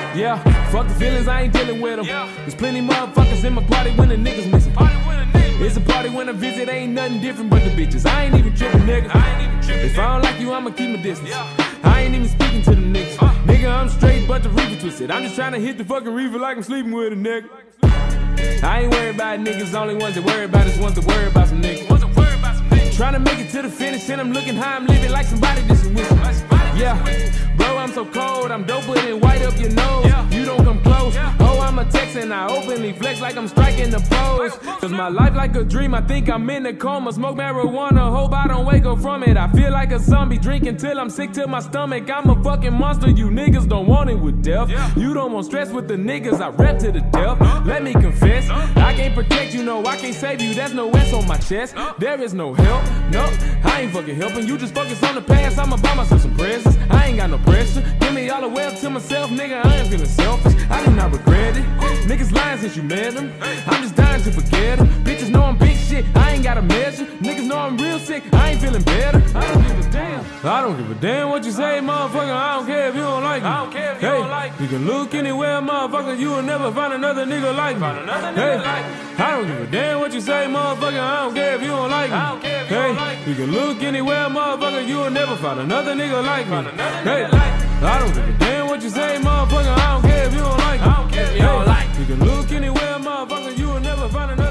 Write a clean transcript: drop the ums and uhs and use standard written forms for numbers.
Yeah, fuck the feelings, I ain't dealing with them. There's plenty motherfuckers in my party when the niggas missing. It's a party when I visit, ain't nothing different but the bitches. I ain't even tripping, nigga. If I don't like you, I'ma keep my distance. I ain't even speaking to the niggas. Nigga, I'm straight, but the reefer twisted. I'm just trying to hit the fucking reefer like I'm sleeping with a nigga. I ain't worried about niggas, only ones that worry about is ones that worry about some niggas. Trying to make it to the finish and I'm looking high, I'm living like somebody dissing with me. Yeah, bro, I'm so cold, I'm doper than white up your nose. You don't come close. Oh, I'm a Texan, I openly flex like I'm striking the pose. Cause my life like a dream, I think I'm in a coma. Smoke marijuana, hope I don't wake up from it. I feel like a zombie, drinking till I'm sick to my stomach. I'm a fucking monster, you niggas don't want it with death. You don't want stress with the niggas, I rap to the death. Let me confess, I can't protect you, no, I can't save you. There's no S on my chest, there is no help. No, I ain't fucking helping you, just focus on the past. I'ma buy myself some presents, I ain't got no pressure. Give me all the way up to myself, nigga, I ain't feeling selfish. I do not regret it, niggas lying since you met them. I'm just dying to forget them. Bitches know I'm big shit, I ain't got a measure. Niggas know I'm real sick, I ain't feeling better. I don't give a damn, I don't give a damn what you say, motherfucker. I don't care if you don't like me. I don't care if you don't like me. You can look anywhere, motherfucker, you will never find another nigga like me. I don't give a damn what you say, motherfucker. I don't care if you don't like me. I don't care if you don't like me. You can look anywhere, motherfucker, you will never find another nigga like me. I don't give a damn what you say, motherfucker. I don't care if you don't like me. I don't care if you don't like me. You can look anywhere, motherfucker, you will never find another.